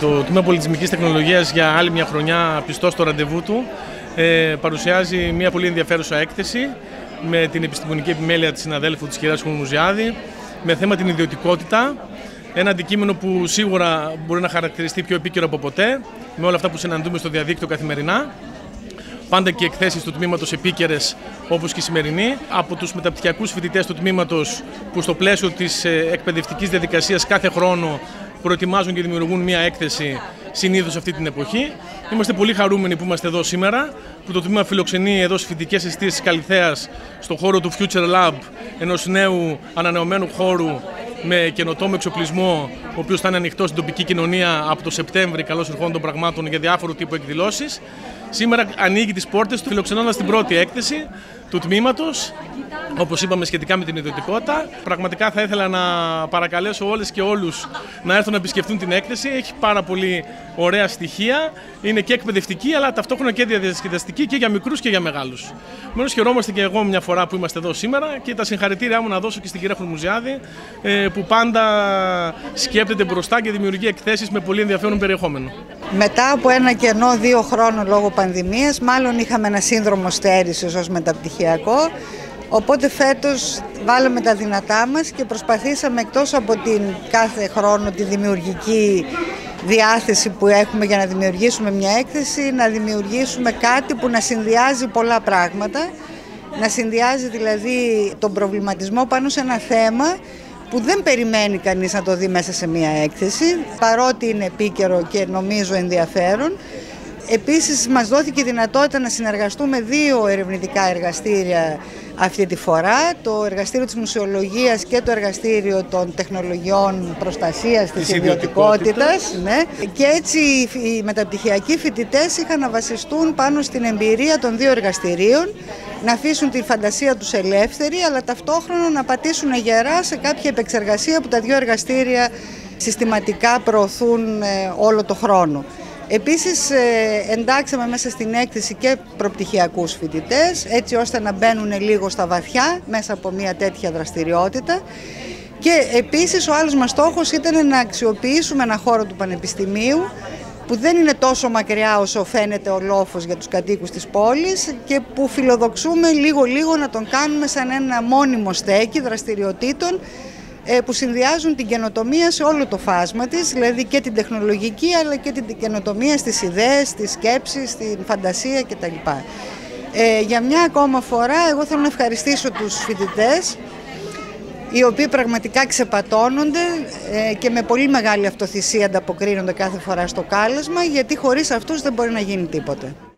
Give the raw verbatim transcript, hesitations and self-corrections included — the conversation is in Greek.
Το Τμήμα Πολιτισμικής Τεχνολογίας για άλλη μια χρονιά πιστό στο ραντεβού του ε, παρουσιάζει μια πολύ ενδιαφέρουσα έκθεση με την επιστημονική επιμέλεια της συναδέλφου της κυρίας Χουρμουζιάδη με θέμα την ιδιωτικότητα. Ένα αντικείμενο που σίγουρα μπορεί να χαρακτηριστεί πιο επίκαιρο από ποτέ με όλα αυτά που συναντούμε στο διαδίκτυο καθημερινά. Πάντα και εκθέσεις του τμήματος επίκαιρες όπως και η σημερινή, από τους μεταπτυχιακούς φοιτητές του τμήματος που στο πλαίσιο της εκπαιδευτικής διαδικασίας κάθε χρόνο προετοιμάζουν και δημιουργούν μια έκθεση συνήθως αυτή την εποχή. Είμαστε πολύ χαρούμενοι που είμαστε εδώ σήμερα, που το τμήμα φιλοξενεί εδώ στις φοιτητικές εστίες της Καλιθέας στον χώρο του Future Lab, ενός νέου ανανεωμένου χώρου με καινοτόμο εξοπλισμό, ο οποίος θα είναι ανοιχτός στην τοπική κοινωνία από το Σεπτέμβρη, καλώς ερχόντων των πραγμάτων, για διάφορου τύπου εκδηλώσεις. Σήμερα ανοίγει τις πόρτες του, φιλοξενώντας την πρώτη έκθεση του τμήματος, όπως είπαμε, σχετικά με την ιδιωτικότητα. Πραγματικά θα ήθελα να παρακαλέσω όλες και όλους να έρθουν να επισκεφτούν την έκθεση. Έχει πάρα πολύ ωραία στοιχεία. Είναι και εκπαιδευτική, αλλά ταυτόχρονα και διασκεδαστική και για μικρούς και για μεγάλους. Μένως χαιρόμαστε και εγώ μια φορά που είμαστε εδώ σήμερα και τα συγχαρητήριά μου να δώσω και στην κυρία Χουρμουζιάδη, που πάντα σκέπτεται μπροστά και δημιουργεί εκθέσεις με πολύ ενδιαφέρον περιεχόμενο. Μετά από ένα κενό δύο χρόνων λόγω πανδημίας, μάλλον είχαμε ένα σύνδρομο στέρησης ως μεταπτυχιακό, οπότε φέτος βάλαμε τα δυνατά μας και προσπαθήσαμε, εκτός από την κάθε χρόνο τη δημιουργική διάθεση που έχουμε για να δημιουργήσουμε μια έκθεση, να δημιουργήσουμε κάτι που να συνδυάζει πολλά πράγματα, να συνδυάζει δηλαδή τον προβληματισμό πάνω σε ένα θέμα που δεν περιμένει κανείς να το δει μέσα σε μία έκθεση, παρότι είναι επίκαιρο και νομίζω ενδιαφέρον. Επίσης μας δόθηκε η δυνατότητα να συνεργαστούμε δύο ερευνητικά εργαστήρια αυτή τη φορά, το εργαστήριο της μουσεολογίας και το εργαστήριο των τεχνολογιών προστασίας της, της ιδιωτικότητας. Ναι. Και έτσι οι μεταπτυχιακοί φοιτητές είχαν να βασιστούν πάνω στην εμπειρία των δύο εργαστηρίων, να αφήσουν τη φαντασία τους ελεύθερη, αλλά ταυτόχρονα να πατήσουν γερά σε κάποια επεξεργασία που τα δύο εργαστήρια συστηματικά προωθούν όλο το χρόνο. Επίσης εντάξαμε μέσα στην έκθεση και προπτυχιακούς φοιτητές, έτσι ώστε να μπαίνουν λίγο στα βαθιά μέσα από μια τέτοια δραστηριότητα. Και επίσης ο άλλος μας στόχος ήταν να αξιοποιήσουμε ένα χώρο του Πανεπιστημίου που δεν είναι τόσο μακριά όσο φαίνεται ο λόφος για τους κατοίκους της πόλης και που φιλοδοξούμε λίγο-λίγο να τον κάνουμε σαν ένα μόνιμο στέκι δραστηριοτήτων που συνδυάζουν την καινοτομία σε όλο το φάσμα της, δηλαδή και την τεχνολογική αλλά και την καινοτομία στις ιδέες, στις σκέψεις, στην φαντασία κτλ. Ε, για μια ακόμα φορά εγώ θέλω να ευχαριστήσω τους φοιτητές, οι οποίοι πραγματικά ξεπατώνονται ε, και με πολύ μεγάλη αυτοθυσία ανταποκρίνονται κάθε φορά στο κάλεσμα, γιατί χωρίς αυτούς δεν μπορεί να γίνει τίποτε.